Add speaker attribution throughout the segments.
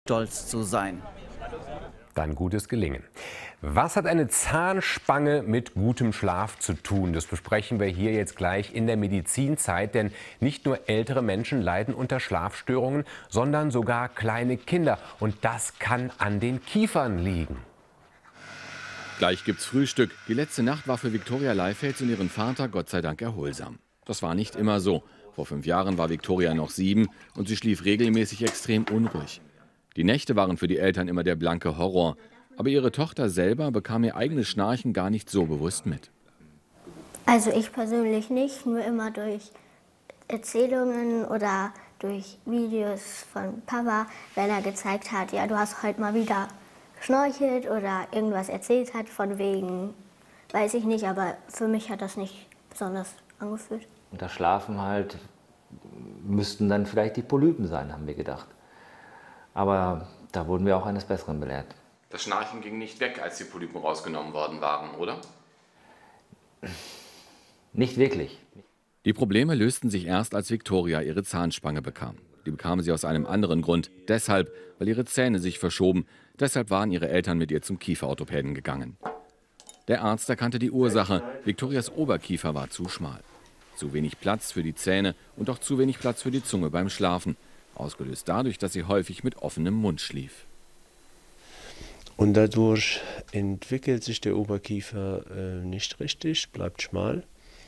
Speaker 1: stolz zu sein.
Speaker 2: Dann gutes Gelingen. Was hat eine Zahnspange mit gutem Schlaf zu tun? Das besprechen wir hier jetzt gleich in der Medizinzeit. Denn nicht nur ältere Menschen leiden unter Schlafstörungen, sondern sogar kleine Kinder. Und das kann an den Kiefern liegen.
Speaker 3: Gleich gibt's Frühstück. Die letzte Nacht war für Viktoria Leifels und ihren Vater Gott sei Dank erholsam. Das war nicht immer so. Vor 5 Jahren war Viktoria noch 7 und sie schlief regelmäßig extrem unruhig. Die Nächte waren für die Eltern immer der blanke Horror. Aber ihre Tochter selber bekam ihr eigenes Schnarchen gar nicht so bewusst mit.
Speaker 4: Also ich persönlich nicht, nur immer durch Erzählungen oder durch Videos von Papa, wenn er gezeigt hat, ja, du hast heute mal wieder geschnorchelt oder irgendwas erzählt hat von wegen, weiß ich nicht, aber für mich hat das nicht besonders angefühlt.
Speaker 5: Und das Schlafen halt müssten dann vielleicht die Polypen sein, haben wir gedacht. Aber da wurden wir auch eines Besseren belehrt.
Speaker 3: Das Schnarchen ging nicht weg, als die Polypen rausgenommen worden waren, oder?
Speaker 5: Nicht wirklich.
Speaker 3: Die Probleme lösten sich erst, als Viktoria ihre Zahnspange bekam. Die bekam sie aus einem anderen Grund. Deshalb, weil ihre Zähne sich verschoben. Deshalb waren ihre Eltern mit ihr zum Kieferorthopäden gegangen. Der Arzt erkannte die Ursache. Viktorias Oberkiefer war zu schmal. Zu wenig Platz für die Zähne und auch zu wenig Platz für die Zunge beim Schlafen. Ausgelöst dadurch, dass sie häufig mit offenem Mund schlief.
Speaker 6: Und dadurch entwickelt sich der Oberkiefer nicht richtig, bleibt schmal.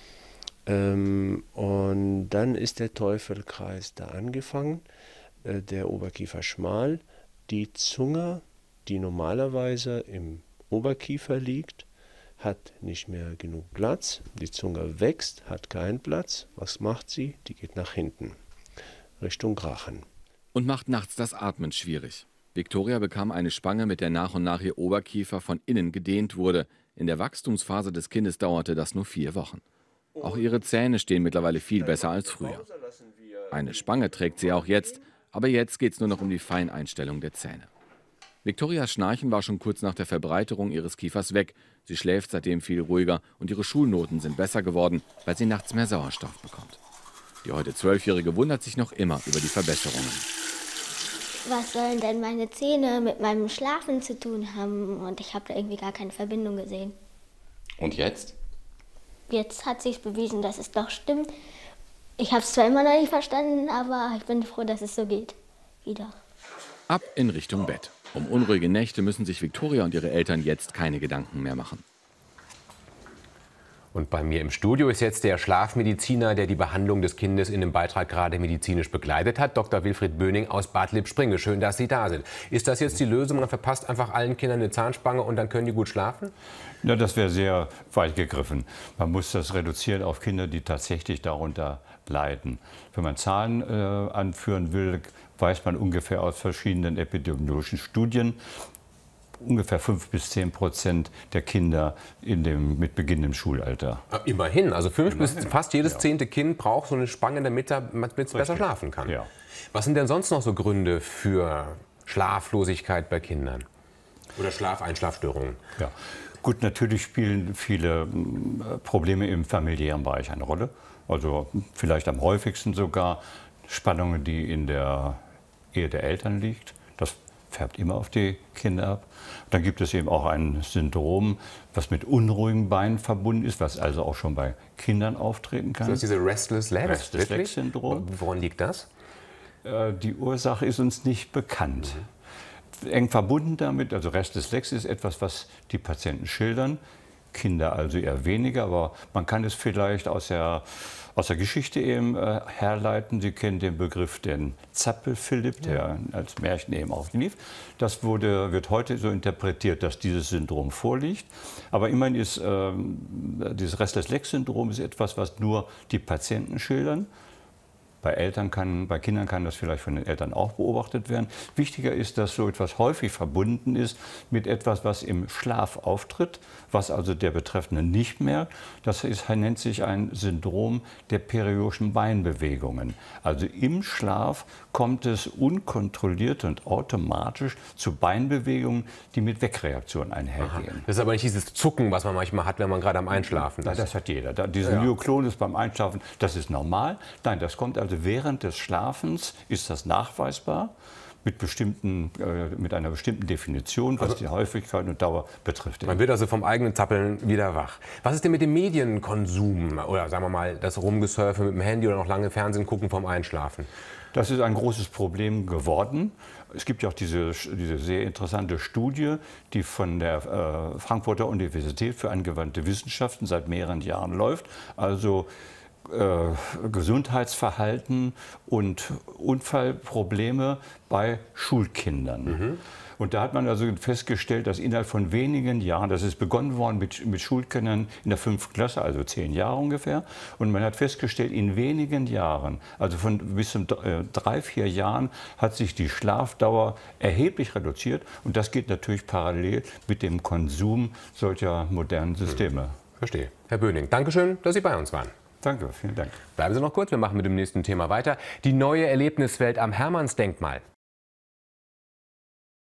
Speaker 6: Und dann ist der Teufelskreis da angefangen. Der Oberkiefer schmal, die Zunge, die normalerweise im Oberkiefer liegt, hat nicht mehr genug Platz. Die Zunge wächst, hat keinen Platz. Was macht sie? Die geht nach hinten, Richtung Rachen.
Speaker 3: Und macht nachts das Atmen schwierig. Viktoria bekam eine Spange, mit der nach und nach ihr Oberkiefer von innen gedehnt wurde. In der Wachstumsphase des Kindes dauerte das nur 4 Wochen. Auch ihre Zähne stehen mittlerweile viel besser als früher. Eine Spange trägt sie auch jetzt, aber jetzt geht es nur noch um die Feineinstellung der Zähne. Viktorias Schnarchen war schon kurz nach der Verbreiterung ihres Kiefers weg. Sie schläft seitdem viel ruhiger und ihre Schulnoten sind besser geworden, weil sie nachts mehr Sauerstoff bekommt. Die heute 12-Jährige wundert sich noch immer über die Verbesserungen.
Speaker 4: Was sollen denn meine Zähne mit meinem Schlafen zu tun haben? Und ich habe da irgendwie gar keine Verbindung gesehen.
Speaker 3: Und jetzt?
Speaker 4: Jetzt hat sich bewiesen, dass es doch stimmt. Ich habe es zwar immer noch nicht verstanden, aber ich bin froh, dass es so geht. Wieder.
Speaker 3: Ab in Richtung Bett. Um unruhige Nächte müssen sich Viktoria und ihre Eltern jetzt keine Gedanken mehr machen.
Speaker 2: Und bei mir im Studio ist jetzt der Schlafmediziner, der die Behandlung des Kindes in dem Beitrag gerade medizinisch begleitet hat, Dr. Wilfried Böning aus Bad Lippspringe. Schön, dass Sie da sind. Ist das jetzt die Lösung? Man verpasst einfach allen Kindern eine Zahnspange und dann können die gut schlafen?
Speaker 7: Ja, das wäre sehr weit gegriffen. Man muss das reduzieren auf Kinder, die tatsächlich darunter leiden. Wenn man Zahlen anführen will, weiß man ungefähr aus verschiedenen epidemiologischen Studien, ungefähr 5 bis 10% der Kinder mit beginnendem Schulalter.
Speaker 2: Immerhin, also 5 bis fast jedes 10. Kind braucht so eine Spange, damit es besser schlafen kann.
Speaker 7: Ja.
Speaker 2: Was sind denn sonst noch so Gründe für Schlaflosigkeit bei Kindern? Oder Einschlafstörungen?
Speaker 7: Ja. Gut, natürlich spielen viele Probleme im familiären Bereich eine Rolle. Also vielleicht am häufigsten sogar Spannungen, die in der Ehe der Eltern liegt. Das färbt immer auf die Kinder ab. Dann gibt es eben auch ein Syndrom, was mit unruhigen Beinen verbunden ist, was also auch schon bei Kindern auftreten kann.
Speaker 2: Das ist diese Restless Leg
Speaker 7: Syndrom.
Speaker 2: Woran liegt das?
Speaker 7: Die Ursache ist uns nicht bekannt. Eng verbunden damit, also Restless Legs ist etwas, was die Patienten schildern. Kinder also eher weniger, aber man kann es vielleicht aus der Geschichte eben herleiten. Sie kennen den Begriff den Zappel-Philipp, der als Märchen eben auch lief. Das wird heute so interpretiert, dass dieses Syndrom vorliegt. Aber immerhin ist dieses Restless-Legs-Syndrom ist etwas, was nur die Patienten schildern. Bei Kindern kann das vielleicht von den Eltern auch beobachtet werden. Wichtiger ist, dass so etwas häufig verbunden ist mit etwas, was im Schlaf auftritt, was also der Betreffende nicht merkt. Das nennt sich ein Syndrom der periodischen Beinbewegungen. Also im Schlaf kommt es unkontrolliert und automatisch zu Beinbewegungen, die mit Wegreaktionen einhergehen.
Speaker 2: Aha. Das ist aber nicht dieses Zucken, was man manchmal hat, wenn man gerade am Einschlafen ist.
Speaker 7: Nein, das hat jeder. Diese Myoklonus beim Einschlafen, das ist normal. Nein, das kommt also während des Schlafens, ist das nachweisbar. mit einer bestimmten Definition, was die Häufigkeit und Dauer betrifft.
Speaker 2: Man wird also vom eigenen Zappeln wieder wach. Was ist denn mit dem Medienkonsum oder sagen wir mal das Rumgesurfen mit dem Handy oder noch lange Fernsehen gucken vorm Einschlafen?
Speaker 7: Das ist ein großes Problem geworden. Es gibt ja auch diese sehr interessante Studie, die von der Frankfurter Universität für angewandte Wissenschaften seit mehreren Jahren läuft. Also Gesundheitsverhalten und Unfallprobleme bei Schulkindern. Und da hat man also festgestellt, dass innerhalb von wenigen Jahren, das ist begonnen worden mit Schulkindern in der 5. Klasse, also 10 Jahre ungefähr, und man hat festgestellt, in wenigen Jahren, also von bis zu 3, 4 Jahren, hat sich die Schlafdauer erheblich reduziert. Und das geht natürlich parallel mit dem Konsum solcher modernen Systeme.
Speaker 2: Verstehe. Herr Böning, Dankeschön, dass Sie bei uns waren.
Speaker 7: Danke, vielen Dank.
Speaker 2: Bleiben Sie noch kurz, wir machen mit dem nächsten Thema weiter. Die neue Erlebniswelt am Hermannsdenkmal.